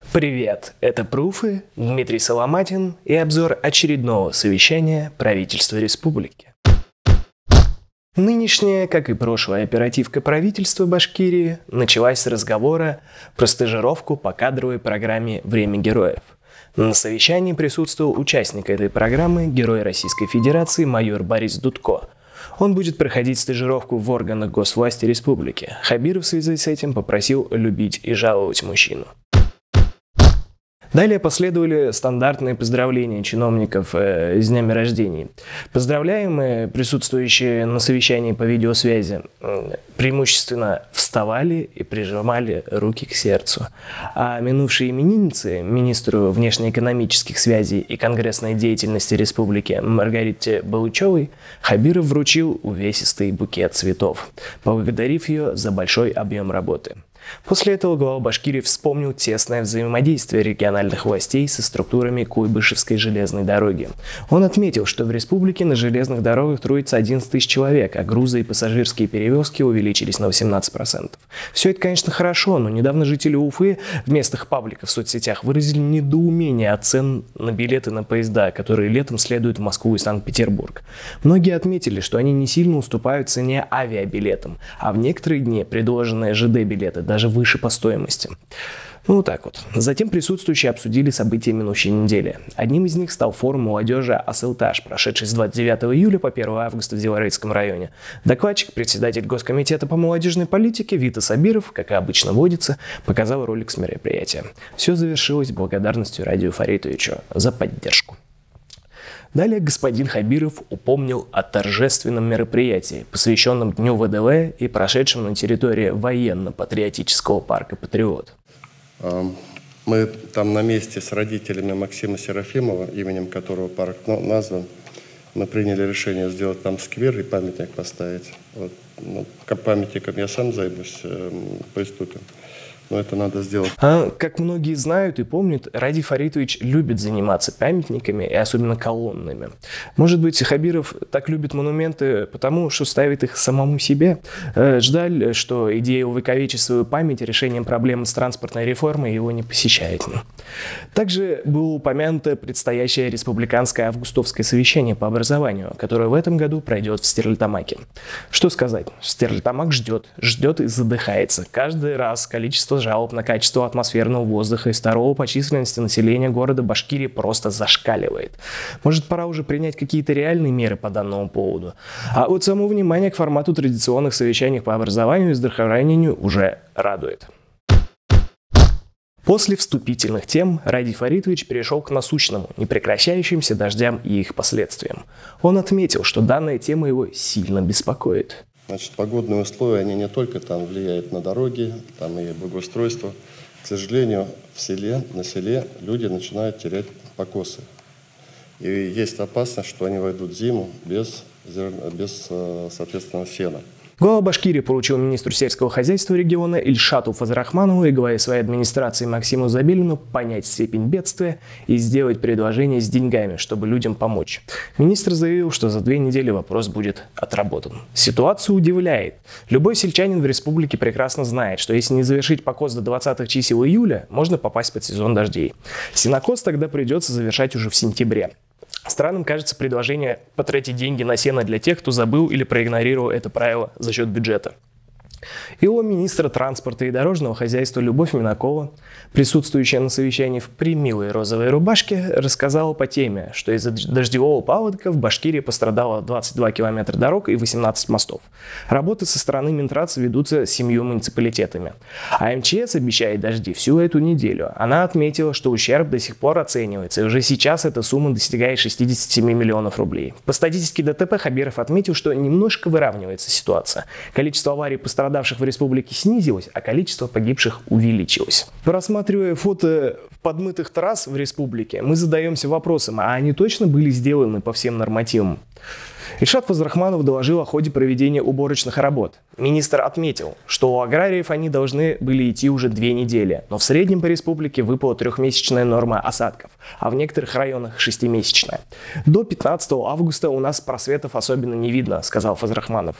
Привет, это Пруфы, Дмитрий Соломатин и обзор очередного совещания правительства республики. Нынешняя, как и прошлая оперативка правительства Башкирии, началась с разговора про стажировку по кадровой программе «Время героев». На совещании присутствовал участник этой программы, герой Российской Федерации майор Борис Дудко. Он будет проходить стажировку в органах госвласти республики. Хабиров в связи с этим попросил любить и жаловать мужчину. Далее последовали стандартные поздравления чиновников с днями рождений. Поздравляемые, присутствующие на совещании по видеосвязи, преимущественно вставали и прижимали руки к сердцу. А минувшие именинницы, министру внешнеэкономических связей и конгрессной деятельности республики Маргарите Балучевой, Хабиров вручил увесистый букет цветов, поблагодарив ее за большой объем работы. После этого глава Башкирии вспомнил тесное взаимодействие региональных властей со структурами Куйбышевской железной дороги. Он отметил, что в республике на железных дорогах трудится 11 тысяч человек, а грузы и пассажирские перевозки увеличились на 18%. Все это, конечно, хорошо, но недавно жители Уфы в местных пабликах в соцсетях выразили недоумение от цен на билеты на поезда, которые летом следуют в Москву и Санкт-Петербург. Многие отметили, что они не сильно уступают цене авиабилетам, а в некоторые дни предложенные ЖД-билеты даже выше по стоимости. Вот так вот. Затем присутствующие обсудили события минувшей недели. Одним из них стал форум молодежи «Асылташ», прошедший с 29 июля по 1 августа в Деларейском районе. Докладчик, председатель Госкомитета по молодежной политике Вита Сабиров, как и обычно водится, показал ролик с мероприятия. Все завершилось благодарностью Радию Фаритовичу за поддержку. Далее господин Хабиров упомнил о торжественном мероприятии, посвященном Дню ВДВ и прошедшем на территории военно-патриотического парка «Патриот». Мы там на месте с родителями Максима Серафимова, именем которого парк назван, мы приняли решение сделать там сквер и памятник поставить. Вот. Памятником я сам займусь, приступим. Но это надо сделать. Как многие знают и помнят, Радий Фаритович любит заниматься памятниками и особенно колоннами. Может быть, Хабиров так любит монументы, потому что ставит их самому себе. Жаль, что идея увековечить свою память решением проблемы с транспортной реформой его не посещает. Также было упомянуто предстоящее республиканское августовское совещание по образованию, которое в этом году пройдет в Стерлитамаке. Что сказать? Стерлитамак ждет и задыхается. Каждый раз количество жалоб на качество атмосферного воздуха и второго по численности населения города Башкирии просто зашкаливает. Может, пора уже принять какие-то реальные меры по данному поводу? А вот само внимание к формату традиционных совещаний по образованию и здравоохранению уже радует. После вступительных тем Радий Фаритович перешел к насущному, непрекращающимся дождям и их последствиям. Он отметил, что данная тема его сильно беспокоит. Значит, погодные условия, они не только там влияют на дороги, там и благоустройство. К сожалению, на селе люди начинают терять покосы. И есть опасность, что они войдут в зиму без соответственно, сена. Глава Башкирии поручил министру сельского хозяйства региона Ильшату Фазрахманову и главе своей администрации Максиму Забелину понять степень бедствия и сделать предложение с деньгами, чтобы людям помочь. Министр заявил, что за 2 недели вопрос будет отработан. Ситуация удивляет. Любой сельчанин в республике прекрасно знает, что если не завершить покос до 20-х чисел июля, можно попасть под сезон дождей. Сенокос тогда придется завершать уже в сентябре. Странным кажется предложение потратить деньги на сено для тех, кто забыл или проигнорировал это правило за счет бюджета. Его министра транспорта и дорожного хозяйства Любовь Минакова, присутствующая на совещании в примилой розовой рубашке, рассказала по теме, что из-за дождевого паводка в Башкирии пострадало 22 километра дорог и 18 мостов. Работы со стороны Минтранса ведутся 7 муниципалитетами. А МЧС обещает дожди всю эту неделю. Она отметила, что ущерб до сих пор оценивается, и уже сейчас эта сумма достигает 67 миллионов рублей. По статистике ДТП Хабиров отметил, что немножко выравнивается ситуация. Количество аварий пострадавших в республике снизилось, а количество погибших увеличилось. Просматривая фото подмытых трасс в республике, мы задаемся вопросом, а они точно были сделаны по всем нормативам? Ильшат Фазрахманов доложил о ходе проведения уборочных работ. Министр отметил, что у аграриев они должны были идти уже 2 недели, но в среднем по республике выпала 3-месячная норма осадков, а в некоторых районах 6-месячная. До 15 августа у нас просветов особенно не видно, сказал Фазрахманов.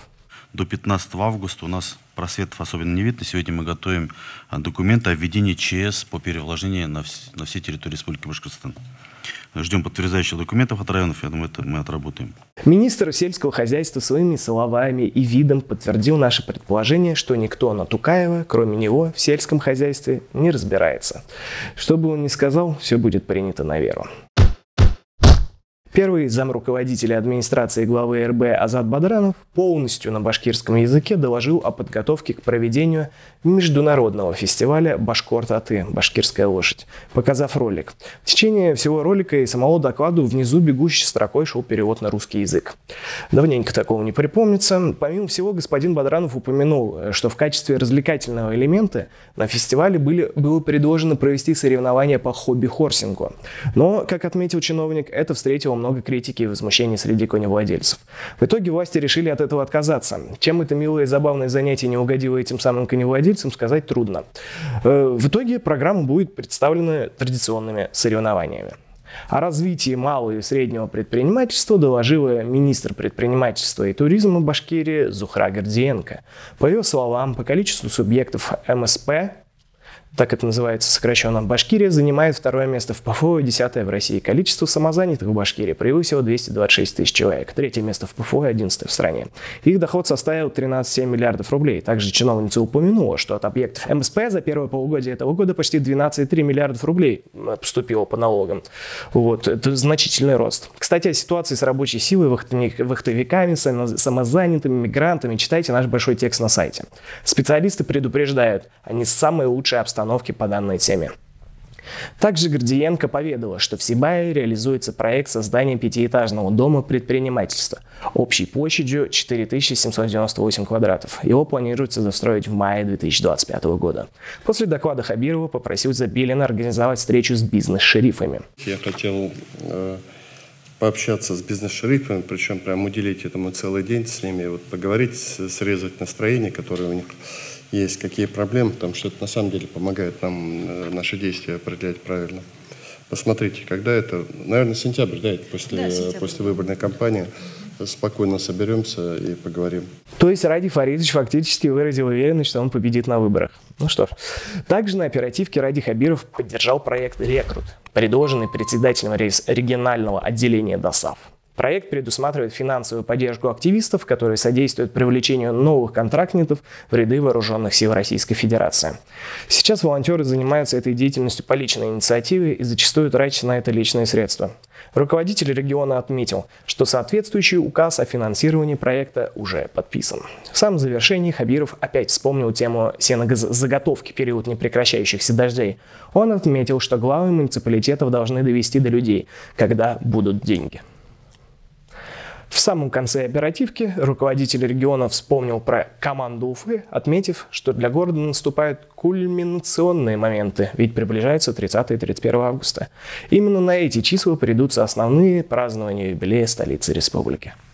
до 15 августа у нас просветов особенно не видно. Сегодня мы готовим документы о введении ЧС по перевооружению на всей территории Республики Башкортостан. Ждем подтверждающих документов от районов, я думаю, это мы отработаем. Министр сельского хозяйства своими словами и видом подтвердил наше предположение, что никто на Тукаева, кроме него, в сельском хозяйстве не разбирается. Что бы он ни сказал, все будет принято на веру. Первый замруководителя администрации главы РБ Азат Бадранов полностью на башкирском языке доложил о подготовке к проведению международного фестиваля «Башкорт-Аты» «Башкирская лошадь», показав ролик. В течение всего ролика и самого доклада внизу бегущей строкой шел перевод на русский язык. Давненько такого не припомнится. Помимо всего, господин Бадранов упомянул, что в качестве развлекательного элемента на фестивале было предложено провести соревнования по хобби-хорсингу. Но, как отметил чиновник, это встретило много критики и возмущений среди коневладельцев. В итоге власти решили от этого отказаться. Чем это милое и забавное занятие не угодило этим самым коневладельцам, сказать трудно. В итоге программа будет представлена традиционными соревнованиями. О развитии малого и среднего предпринимательства доложила министр предпринимательства и туризма Башкирии Зухра Гордиенко. По ее словам, по количеству субъектов МСП, так это называется сокращенно, Башкирия занимает второе место в ПФО и 10-е в России. Количество самозанятых в Башкирии превысило 226 тысяч человек. Третье место в ПФО и 11-е в стране. Их доход составил 13,7 миллиардов рублей. Также чиновница упомянула, что от объектов МСП за первое полугодие этого года почти 12,3 миллиардов рублей поступило по налогам. Вот. Это значительный рост. Кстати, о ситуации с рабочей силой, вахтовиками, самозанятыми, мигрантами читайте наш большой текст на сайте. Специалисты предупреждают, они самые лучшие обстановки по данной теме. Также Гордиенко поведала, что в Сибае реализуется проект создания пятиэтажного дома предпринимательства общей площадью 4798 квадратов. Его планируется достроить в мае 2025 года. После доклада Хабирова попросил Забелина организовать встречу с бизнес-шерифами. Я хотел пообщаться с бизнес-шерифами, причем прям уделить этому целый день с ними, вот поговорить, срезать настроение, которое у них есть, какие проблемы, потому что это на самом деле помогает нам наши действия определять правильно. Посмотрите, когда это, наверное, сентябрь, да, после выборной кампании, спокойно соберемся и поговорим. То есть Ради Фаридович фактически выразил уверенность, что он победит на выборах. Ну что ж. Также на оперативке Ради Хабиров поддержал проект «Рекрут», предложенный председателем регионального отделения ДОСААФ. Проект предусматривает финансовую поддержку активистов, которые содействуют привлечению новых контрактников в ряды вооруженных сил Российской Федерации. Сейчас волонтеры занимаются этой деятельностью по личной инициативе и зачастую тратят на это личные средства. Руководитель региона отметил, что соответствующий указ о финансировании проекта уже подписан. В самом завершении Хабиров опять вспомнил тему сенозаготовки в период непрекращающихся дождей. Он отметил, что главы муниципалитетов должны довести до людей, когда будут деньги. В самом конце оперативки руководитель региона вспомнил про команду Уфы, отметив, что для города наступают кульминационные моменты, ведь приближается 30 и 31 августа. Именно на эти числа придутся основные празднования юбилея столицы республики.